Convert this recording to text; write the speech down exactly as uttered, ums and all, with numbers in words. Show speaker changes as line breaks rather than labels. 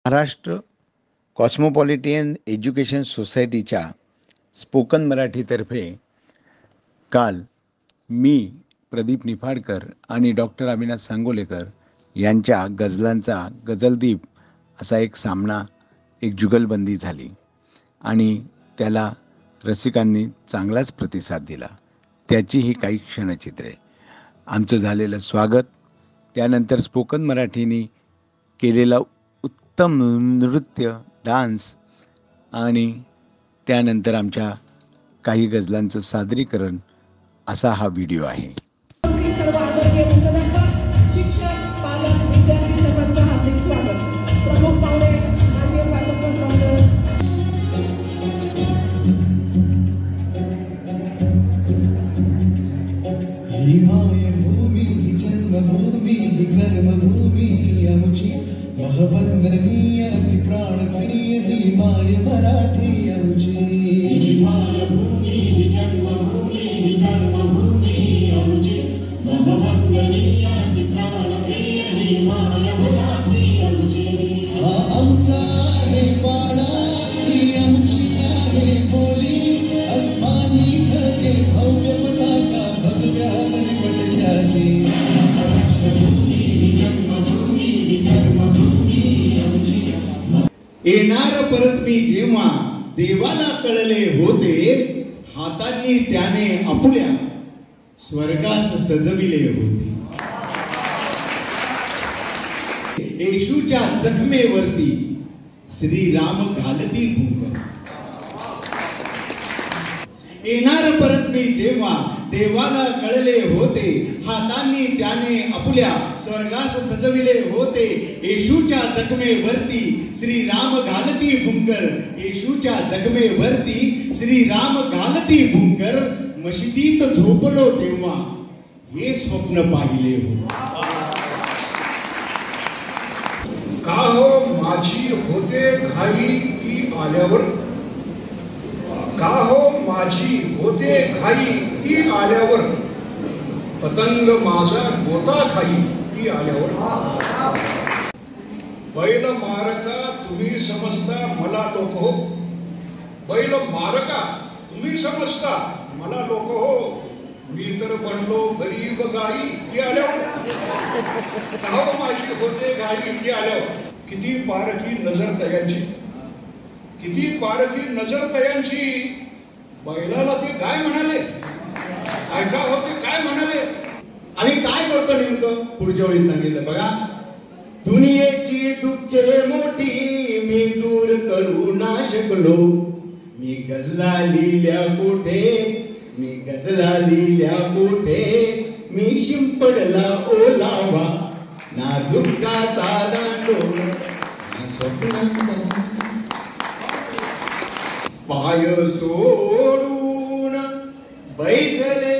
Maharashtra cosmopolitan education सोसायटीच्या spoken मराठीतर्फे काल मी प्रदीप निफाडकर आणि डॉक्टर अविनाश सांगोलेकर यांच्या गझलांचा गझलदीप असा एक सामना, एक जुगलबंदी झाली आणि त्याला रसिकांनी चांगलाच प्रतिसाद दिला. त्याची ही काही क्षणचित्रे. आमचं झालेलं स्वागत, त्यानंतर स्पोकन मराठीने केलेला उत्तम नृत्य, डान्स आणि त्यानंतर आमच्या काही गझलांचं सादरीकरण असा हा व्हिडिओ आहे.
जन्मभूमी कर्मभूमी आमची महवंदनीय अति प्राणप्रिय ही माय मराठी आमची. मायभूमी जन्मभूमी कर्मभूमी आमची महवंदनीय अति प्राणप्रिय ही माय मराठी आमची. हा आमचा आहे पाडा, ही आमची आहे बोली, अस्मानी झळे भव्य पताका भगव्या पटक्याची. येणार परत मी जेव्हा देवाला कळले होते, हातांनी त्याने आपुल्या स्वर्गास सजविले होते. येशूच्या जखमेवरती श्रीराम घालती भुंकर. येणार परत मी जेव्हा देवाला कळले होते, हातांनी त्याने आपुल्या स्वर्गास सजविले होते. येशूच्या जखमेवरती श्रीराम घालती भुंकर. येशूच्या जखमेवरती श्रीराम घालती भुंकर. मशिदीत झोपलो तेव्हा हे स्वप्न पाहिले हो.
का हो माझी होते घाई ती आल्यावर, का हो माझी होते घाई ती आल्यावर, पतंग माझा गोता खाई ती आल्यावर. बैल मारका तुम्ही समजता मला लोक हो, बैल मारका तुम्ही समजता मला लोक हो, मी तर बनलो गरीब गाई ती आल्यावर. का हो माझी होते घाई ती आल्यावर. किती पारखी नजर तयांची, किती पारखी नजर तयांची. बैलाला ते काय म्हणाले, ऐका हो ते काय म्हणाले.
आणि काय करतो नेमकं पुढच्या वेळी सांगितलं बघा. दुनियेची दुःखे मोठी मी दूर करू ना शकलो, मी गझला लिहिल्या कोठे, मी गझला लिहिल्या कोठे, मी शिंपडला ओलावा ना दुःखाचा दांडो ना स्वप्नांचा. पाय सोडून बैसले